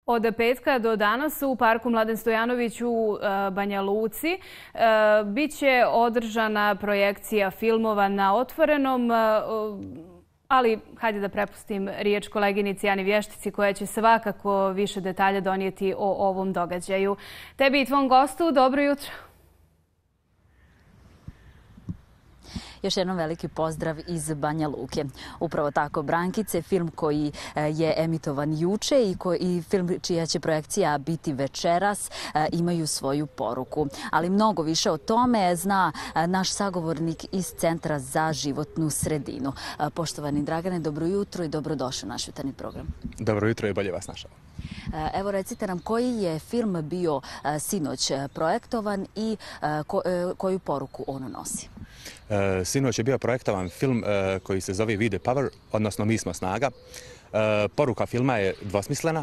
Od petka do danas u Parku Mladen Stojanović u Banja Luci biće održana projekcija filmova na otvorenom, ali hajde da prepustim riječ koleginici Ani Vještici koja će svakako više detalja donijeti o ovom događaju. Tebi i tvom gostu, dobro jutro. Još jednom veliki pozdrav iz Banja Luke. Upravo tako, Brankice, film koji je emitovan juče i film čija će projekcija biti večeras, imaju svoju poruku. Ali mnogo više o tome zna naš sagovornik iz Centra za životnu sredinu. Poštovani Dragane, dobro jutro i dobrodošli u naš jutarnji program. Dobro jutro i bolje vas našao. Evo recite nam koji je film bio sinoć projektovan i koju poruku on nosi? Sinoć je bio projektovan film koji se zove We the Power, odnosno Mi smo snaga. Poruka filma je dvosmislena.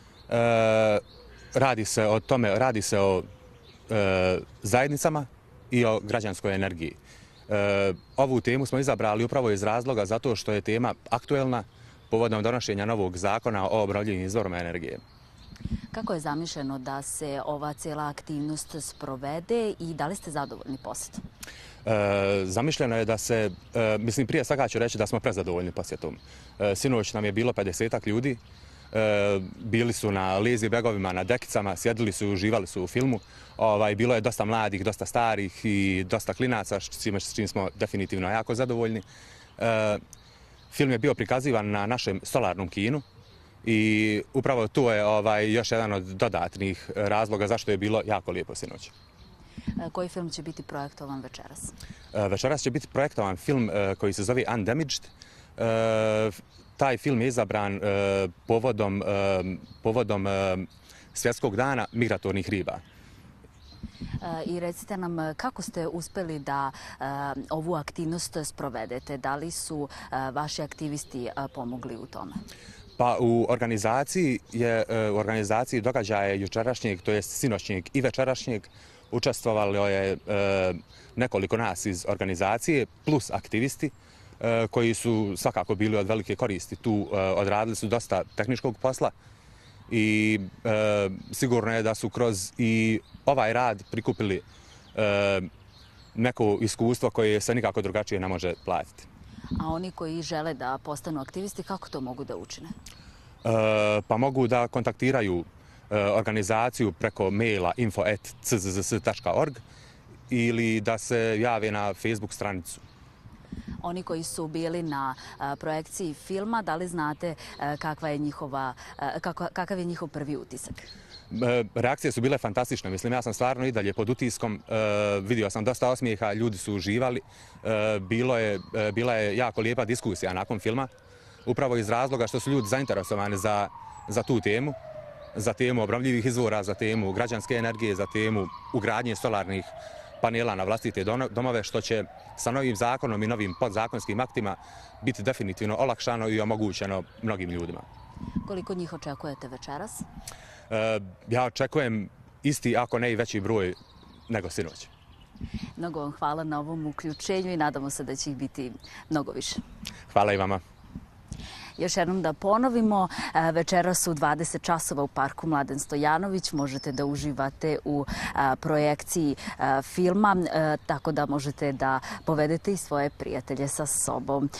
Radi se o zajednicama i o građanskoj energiji. Ovu temu smo izabrali upravo iz razloga zato što je tema aktuelna povodom donošenja novog zakona o obnovljivim izvorima energije. Kako je zamišljeno da se ova cijela aktivnost sprovede i da li ste zadovoljni posjetom? Zamišljeno je da se, prije svega ću reći da smo prezadovoljni posjetom. Sinoć nam je bilo 50-ak ljudi, bili su na lazy bagovima, na dekicama, sjedili su i uživali su u filmu. Bilo je dosta mladih, dosta starih i dosta klinaca, s čim smo definitivno jako zadovoljni. Film je bio prikazivan na našem solarnom kinu i upravo tu je još jedan od dodatnih razloga zašto je bilo jako lijepo sinoć. Koji film će biti projektovan večeras? Večeras će biti projektovan film koji se zove Undamaged. Taj film je izabran povodom Svjetskog dana migratornih riba. I recite nam kako ste uspjeli da ovu aktivnost sprovedete? Da li su vaši aktivisti pomogli u tome? Pa u organizaciji događaja jučerašnjeg, to jest sinoćnjeg i večerašnjeg, učestvovalo je nekoliko nas iz organizacije plus aktivisti koji su svakako bili od velike koristi. Tu odradili su dosta tehničkog posla i sigurno je da su kroz i ovaj rad prikupili neko iskustvo koje se nikako drugačije ne može platiti. A oni koji žele da postanu aktivisti, kako to mogu da učine? Pa mogu da kontaktiraju organizaciju preko maila info@czs.org ili da se jave na Facebook stranicu. Oni koji su bili na projekciji filma, da li znate kakav je njihov prvi utisak? Reakcije su bile fantastične. Ja sam stvarno i dalje pod utiskom. Vidio sam dosta osmijeha, ljudi su uživali. Bila je jako lijepa diskusija nakon filma. Upravo iz razloga što su ljudi zainteresovani za tu temu. Za temu obnovljivih izvora, za temu građanske energije, za temu ugradnje solarnih panela na vlastite domove, što će sa novim zakonom i novim podzakonskim aktima biti definitivno olakšano i omogućeno mnogim ljudima. Koliko njih očekujete večeras? Ja očekujem isti, ako ne i veći broj nego sinoć. Mnogo vam hvala na ovom uključenju i nadamo se da će ih biti mnogo više. Hvala i vama. Još jednom da ponovimo, večeras u 20 časova u Parku Mladen Stojanović možete da uživate u projekciji filma, tako da možete da povedete i svoje prijatelje sa sobom.